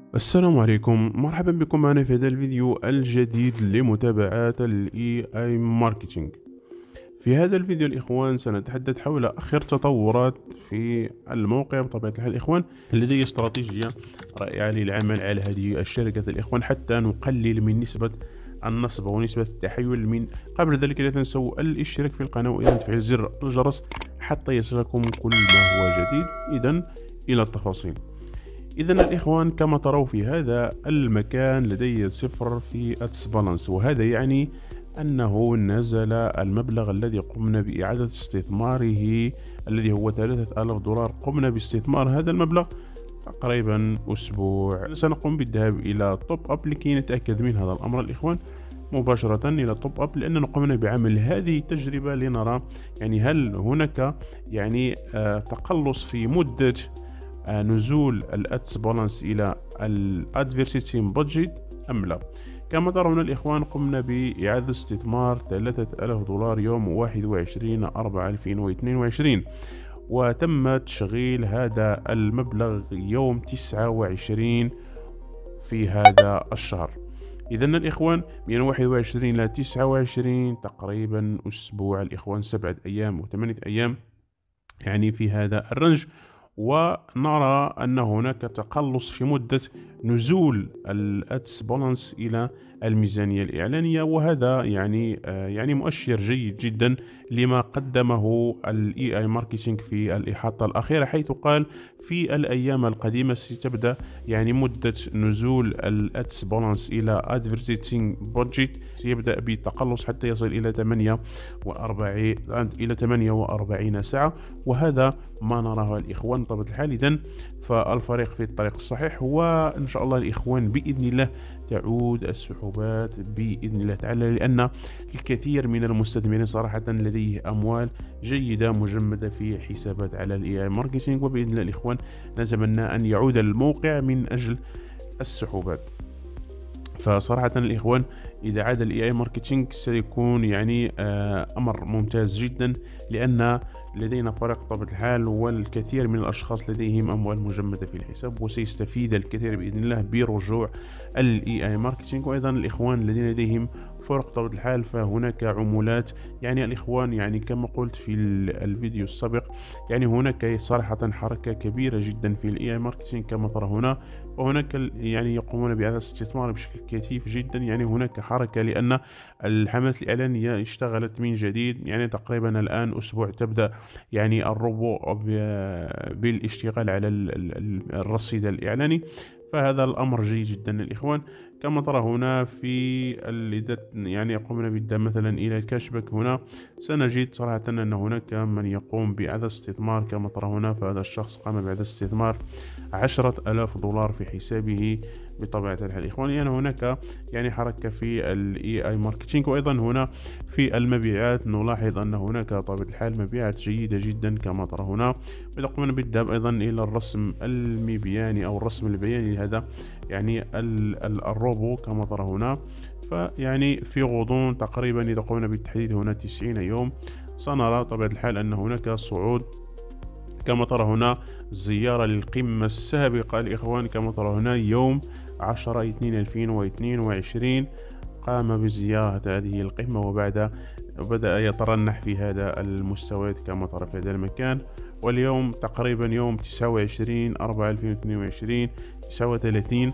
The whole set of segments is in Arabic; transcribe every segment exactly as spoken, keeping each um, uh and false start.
السلام عليكم، مرحبا بكم معنا في هذا الفيديو الجديد لمتابعة ال إي آي Marketing. في هذا الفيديو الإخوان سنتحدث حول آخر تطورات في الموقع. بطبيعة الحال الإخوان لدي استراتيجية رائعة للعمل على هذه الشركة الإخوان حتى نقلل من نسبة النصب ونسبة التحيل. من قبل ذلك لا تنسوا الاشتراك في القناة وأيضا تفعيل زر الجرس حتى يصلكم كل ما هو جديد. إذن إلى التفاصيل. إذا الإخوان كما تروا في هذا المكان لدي صفر في أتس بالانس، وهذا يعني أنه نزل المبلغ الذي قمنا بإعادة استثماره الذي هو ثلاثة آلاف دولار. قمنا باستثمار هذا المبلغ تقريبا أسبوع. سنقوم بالذهاب إلى توب أب لكي نتأكد من هذا الأمر الإخوان مباشرة إلى توب أب، لأننا قمنا بعمل هذه التجربة لنرى يعني هل هناك يعني آه تقلص في مدة آه نزول الأتس بالانس إلى الادفيرسيتي بادجت أم لا. كما ترون الإخوان قمنا بإعادة استثمار ثلاثة آلاف دولار يوم واحد وعشرين أربعة ألفين واثنين وعشرين، وتم تشغيل هذا المبلغ يوم تسعة وعشرين في هذا الشهر. إذا الإخوان من واحد وعشرين إلى تسعة وعشرين تقريبا أسبوع الإخوان، سبعة أيام وثمانية أيام يعني في هذا الرنج. ونرى أن هناك تقلص في مدة نزول الأتس بالانس إلى الميزانية الإعلانية، وهذا يعني آه يعني مؤشر جيد جدا لما قدمه ال إي آي Marketing في الإحاطة الأخيرة، حيث قال في الأيام القادمة ستبدأ يعني مدة نزول الأتس بالانس إلى Advertising Budget سيبدأ بالتقلص حتى يصل إلى ثمانية وأربعين إلى ثمانية وأربعين ساعة، وهذا ما نراه الإخوان بطبيعة الحال. إذن فالفريق في الطريق الصحيح، وإن شاء الله الإخوان بإذن الله تعود السحوبات بإذن الله تعالى، لأن الكثير من المستثمرين صراحة لديه أموال جيدة مجمدة في حسابات على ال إي آي Marketing، وبإذن الله الإخوان نتمنى أن يعود الموقع من أجل السحوبات. فصراحة الإخوان إذا عاد ال إي آي Marketing سيكون يعني آه أمر ممتاز جدا، لأن لدينا فريق بطبيعة الحال والكثير من الأشخاص لديهم أموال مجمدة في الحساب، وسيستفيد الكثير بإذن الله برجوع ال إي آي Marketing. وأيضا الإخوان الذين لديهم فرق بطبيعة الحال فهناك عمولات. يعني الإخوان يعني كما قلت في الفيديو السابق يعني هناك صراحة حركة كبيرة جدا في ال إي آي Marketing كما ترى هنا، وهناك يعني يقومون بهذا الاستثمار بشكل كثيف جدا. يعني هناك حركة لأن الحملات الإعلانية اشتغلت من جديد، يعني تقريبا الآن أسبوع تبدأ يعني الربع بالاشتغال على الرصيد الإعلاني، فهذا الأمر جيد جدا الإخوان. كما ترى هنا في يعني قمنا بالذهاب مثلا إلى الكاشباك. هنا سنجد صراحة أن هناك من يقوم بإعادة استثمار. كما ترى هنا فهذا الشخص قام بإعادة استثمار عشرة آلاف دولار في حسابه بطبيعة الحال إخواني. يعني هناك يعني حركة في ال إي آي Marketing. وأيضا هنا في المبيعات نلاحظ أن هناك بطبيعة الحال مبيعات جيدة جدا كما ترى هنا. وإذا قمنا بالذهاب أيضا إلى الرسم المبياني أو الرسم البياني لهذا يعني الروبو كما ترى هنا، فيعني في غضون تقريبا إذا قمنا بالتحديد هنا تسعين يوم سنرى طبيعة الحال أن هناك صعود. كما ترى هنا زيارة للقمة السابقة الإخوان. كما ترى هنا يوم عشرة اثنين ألفين واثنين وعشرين قام بزيارة هذه القمة، وبعد بدأ يترنح في هذا المستويات كما ترى في هذا المكان. واليوم تقريبا يوم تسعة وعشرين أربعة ألفين واثنين وعشرين تسعة وثلاثين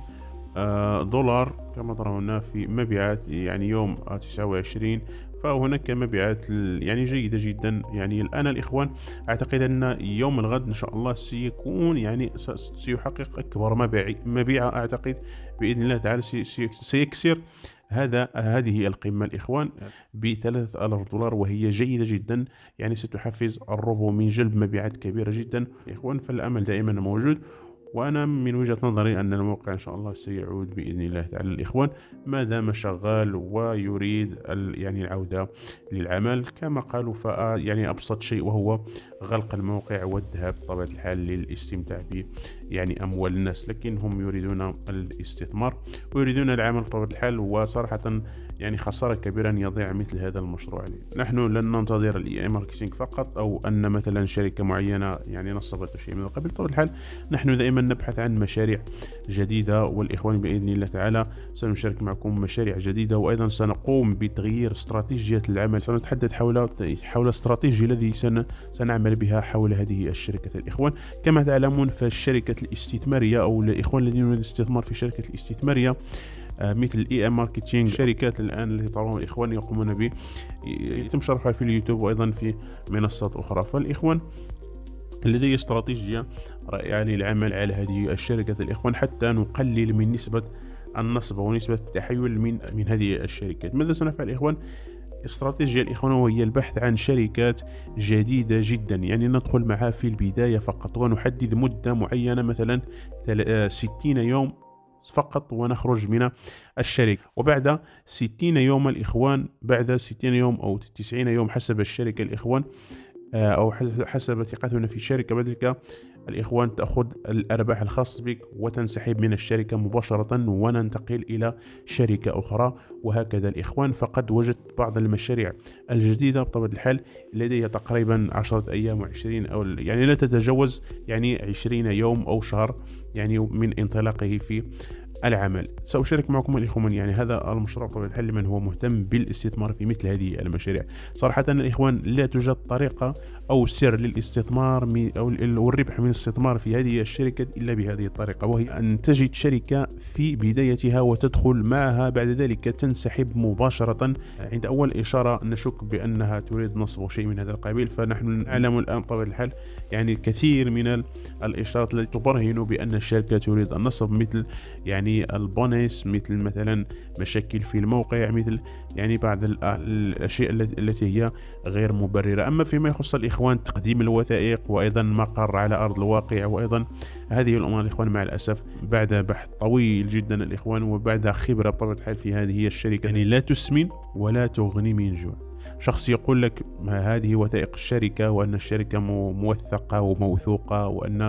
دولار كما ترى هنا في مبيعات يعني يوم تسعة وعشرين. فهناك مبيعات يعني جيدة جدا. يعني الآن الإخوان أعتقد أن يوم الغد إن شاء الله سيكون يعني سيحقق أكبر مبيع أعتقد بإذن الله تعالى سيكسر هذا هذه القمة الإخوان بثلاثة آلاف دولار، وهي جيدة جدا. يعني ستحفز الروبو من جلب مبيعات كبيرة جدا إخوان. فالأمل دائما موجود، وأنا من وجهة نظري أن الموقع إن شاء الله سيعود بإذن الله تعالى الإخوان ما دام شغال ويريد يعني العودة للعمل كما قالوا. ف يعني أبسط شيء وهو غلق الموقع والذهاب بطبيعة الحال للاستمتاع ب يعني أموال الناس، لكن هم يريدون الاستثمار ويريدون العمل بطبيعة الحال. وصراحة يعني خسارة كبيرة أن يضيع مثل هذا المشروع عليه. نحن لن ننتظر الاي اي ماركتينج فقط، أو أن مثلا شركة معينة يعني نصبت شيء من القبيل. بطبيعة الحال نحن دائما نبحث عن مشاريع جديدة، والإخوان بإذن الله تعالى سنشارك معكم مشاريع جديدة، وأيضا سنقوم بتغيير استراتيجية العمل. سنتحدث حول حول الاستراتيجية الذي سن سنعمل بها حول هذه الشركة. الإخوان كما تعلمون فالشركة الاستثمارية أو الإخوان الذين يريدون الاستثمار في شركة الاستثمارية مثل الاي اي ماركتينج، شركات الان التي ترون الاخوان يقومون به يتم شرحها في اليوتيوب وايضا في منصات اخرى. فالاخوان لدي استراتيجيه رائعه للعمل على هذه الشركه الاخوان حتى نقلل من نسبه النصب ونسبه التحيل من من هذه الشركات. ماذا سنفعل الاخوان؟ استراتيجية الإخوان وهي البحث عن شركات جديدة جدا، يعني ندخل معها في البداية فقط ونحدد مدة معينة مثلا ستين يوم فقط ونخرج من الشركة. وبعد ستين يوم الإخوان، بعد ستين يوم أو تسعين يوم حسب الشركة الإخوان أو حسب ثقتنا في الشركة، بعد ذلك الإخوان تأخذ الأرباح الخاصة بك وتنسحب من الشركة مباشرة وننتقل إلى شركة أخرى. وهكذا الإخوان. فقد وجدت بعض المشاريع الجديدة بطبيعة الحال لديها تقريبا عشرة أيام وعشرين أو يعني لا تتجاوز يعني عشرين يوم أو شهر يعني من انطلاقه في العمل. سأشارك معكم الإخوان يعني هذا المشروع بطبيعة الحال لمن هو مهتم بالاستثمار في مثل هذه المشاريع. صراحة الإخوان لا توجد طريقة أو سر للاستثمار أو الربح من الاستثمار في هذه الشركة إلا بهذه الطريقة، وهي أن تجد شركة في بدايتها وتدخل معها، بعد ذلك تنسحب مباشرة عند أول إشارة نشك بأنها تريد نصب شيء من هذا القبيل. فنحن نعلم الآن بطبيعة الحال يعني الكثير من الإشارات التي تبرهن بأن الشركة تريد النصب، مثل يعني البونس، مثل مثلا مشاكل في الموقع، مثل يعني بعض الأشياء التي هي غير مبررة. أما فيما يخص الإخوان تقديم الوثائق وأيضا مقر على أرض الواقع وأيضا هذه الأمور الإخوان مع الأسف بعد بحث طويل جدا الإخوان وبعد خبرة بطبيعة الحال في هذه الشركة يعني لا تسمن ولا تغني من جوع. شخص يقول لك ما هذه وثائق الشركة وأن الشركة موثقة وموثوقة وأن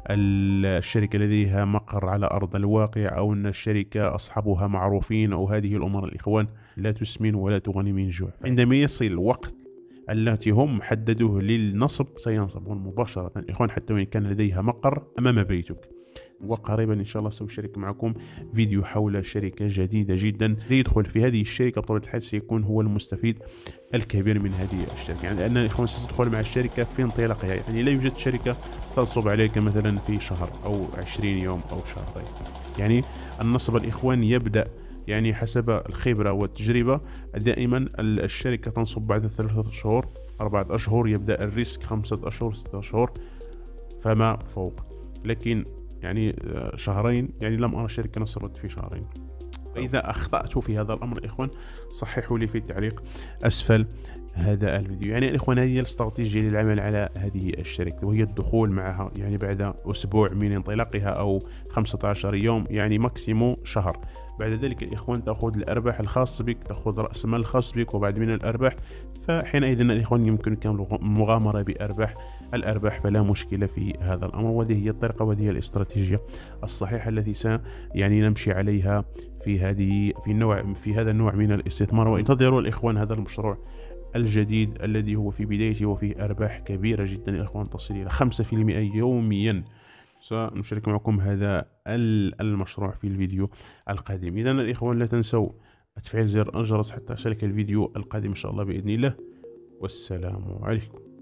الشركة لديها مقر على أرض الواقع أو أن الشركة أصحابها معروفين أو هذه الأمور الإخوان لا تسمن ولا تغني من جوع. عندما يصل الوقت التي هم حددوه للنصب سينصبون مباشرة الإخوان حتى وإن كان لديها مقر أمام بيتك. وقريبا إن شاء الله سأشارك معكم فيديو حول شركة جديدة جدا يدخل في هذه الشركة بطبيعة الحال سيكون هو المستفيد الكبير من هذه الشركة، يعني لأن الإخوان ستدخل مع الشركة في انطلاقها، يعني لا يوجد شركة ستنصب عليك مثلا في شهر أو عشرين يوم أو شهرين. يعني النصب الإخوان يبدأ يعني حسب الخبرة والتجربة دائما الشركة تنصب بعد ثلاثة شهور أربعة أشهر، يبدأ الريسك خمسة أشهر ستة أشهر فما فوق، لكن يعني شهرين يعني لم أرى شركة نصبت في شهرين. فإذا أخطأت في هذا الأمر إخوان صححوا لي في التعليق أسفل هذا الفيديو. يعني الإخوان هذه الاستراتيجية للعمل على هذه الشركة وهي الدخول معها يعني بعد أسبوع من انطلاقها أو خمسة عشر يوم يعني ماكسيمو شهر. بعد ذلك الإخوان تأخذ الأرباح الخاص بك، تأخذ رأس مال الخاص بك، وبعد من الأرباح فحينئذ الإخوان يمكنك المغامرة بأرباح الأرباح فلا مشكلة في هذا الأمر. وهذه هي الطريقة وهذه هي الاستراتيجية الصحيحة التي س يعني نمشي عليها في هذه في النوع في هذا النوع من الاستثمار. وانتظروا الإخوان هذا المشروع الجديد الذي هو في بدايته وفيه أرباح كبيرة جدا الإخوان تصل إلى خمسة في المئة يوميا. سنشارك معكم هذا المشروع في الفيديو القادم. إذا الإخوان لا تنسوا تفعيل زر الجرس حتى يصلك الفيديو القادم إن شاء الله بإذن الله، والسلام عليكم.